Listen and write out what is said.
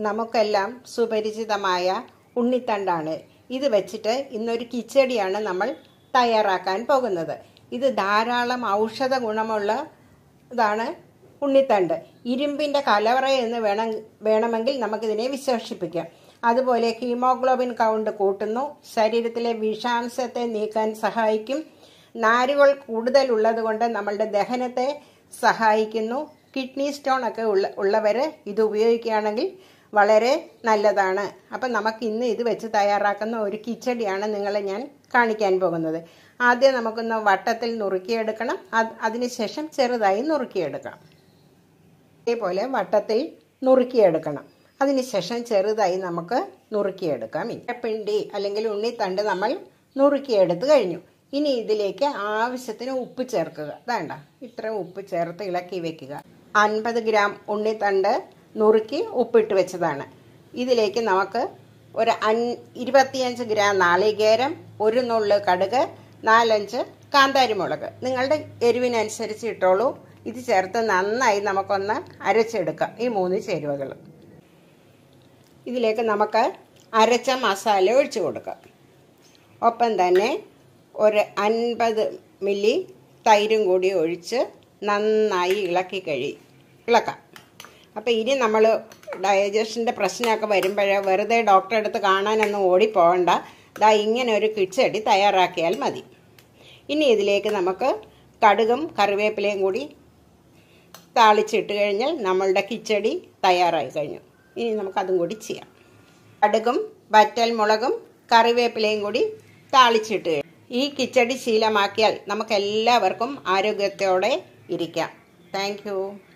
നമുക്കെല്ലാം സുപരിചിതമായ ഉണ്ണിത്തണ്ടാണ്. ഇത് വെച്ചിട്ട് ഇന്നൊരു കിച്ചടിയാണ് നമ്മൾ തയ്യാറാക്കാൻ പോകുന്നത്. ഇത് ധാരാളം ഔഷധ ഗുണമുള്ള ഇതാണ് ഉണ്ണിത്തണ്ട്. ഇരുമ്പിൻ്റെ കലവറ എന്ന് വേണമെങ്കിൽ നമുക്കിതിനെ വിശേഷിപ്പിക്കാം. അതുപോലെ ഹീമോഗ്ലോബിൻ കൗണ്ട് കൂട്ടുന്നു, ശരീരത്തിലെ വിഷാംശത്തെ നീക്കാൻ സഹായിക്കും, നാരുകൾ കൂടുതലുള്ളത് കൊണ്ട് നമ്മളുടെ ദഹനത്തെ സഹായിക്കുന്നു. കിഡ്നി സ്റ്റോൺ ഒക്കെ ഉള്ളവർ ഇത് ഉപയോഗിക്കുകയാണെങ്കിൽ വളരെ നല്ലതാണ്. അപ്പം നമുക്ക് ഇന്ന് ഇത് വെച്ച് തയ്യാറാക്കുന്ന ഒരു കിച്ചടിയാണ് നിങ്ങളെ ഞാൻ കാണിക്കാൻ പോകുന്നത്. ആദ്യം നമുക്കൊന്ന് വട്ടത്തിൽ നുറുക്കിയെടുക്കണം, അതിനുശേഷം ചെറുതായി നുറുക്കിയെടുക്കാം. ഇതേപോലെ വട്ടത്തിൽ നുറുക്കിയെടുക്കണം, അതിനുശേഷം ചെറുതായി നമുക്ക് നുറുക്കിയെടുക്കാം. പിണ്ടി അല്ലെങ്കിൽ ഉണ്ണിത്തണ്ട് നമ്മൾ നുറുക്കിയെടുത്ത് കഴിഞ്ഞു. ഇനി ഇതിലേക്ക് ആവശ്യത്തിന് ഉപ്പ് ചേർക്കുക. വേണ്ട, ഇത്ര ഉപ്പ് ചേർത്ത് ഇളക്കി വെക്കുക. 50 ഗ്രാം ഉണ്ണിത്തണ്ട് നുറുക്കി ഉപ്പിട്ട് വെച്ചതാണ്. ഇതിലേക്ക് നമുക്ക് ഒരു 25 ഗ്രാം നാളികേരം, ഒരു നുള്ള് കടുക്, 4-5 കാന്താരിമുളക്, നിങ്ങളുടെ എരിവിനനുസരിച്ച് ഇട്ടോളൂ. ഇത് ചേർത്ത് നന്നായി നമുക്കൊന്ന് അരച്ചെടുക്കാം ഈ 3 ചേരുവകൾ. ഇതിലേക്ക് നമുക്ക് അരച്ച മസാല ഒഴിച്ചു കൊടുക്കാം. ഒപ്പം തന്നെ ഒരു 50 മില്ലി തൈരും കൂടി ഒഴിച്ച് നന്നായി ഇളക്കാം. അപ്പോൾ ഇനി നമ്മൾ ഡൈജഷൻ്റെ പ്രശ്നമൊക്കെ വരുമ്പോഴേ വെറുതെ ഡോക്ടറെ അടുത്ത് കാണാനൊന്നും ഓടിപ്പോകണ്ട. ഇങ്ങനെ ഒരു കിച്ചടി തയ്യാറാക്കിയാൽ മതി. ഇനി ഇതിലേക്ക് നമുക്ക് കടുകും കറിവേപ്പിലയും കൂടി താളിച്ചിട്ട് കഴിഞ്ഞാൽ നമ്മളുടെ കിച്ചടി തയ്യാറായി കഴിഞ്ഞു. ഇനി നമുക്കതും കൂടി ചെയ്യാം. കടുകും വറ്റൽമുളകും കറിവേപ്പിലയും കൂടി താളിച്ചിട്ട് ഈ കിച്ചടി ശീലമാക്കിയാൽ നമുക്കെല്ലാവർക്കും ആരോഗ്യത്തോടെ ഇരിക്കാം. Thank U.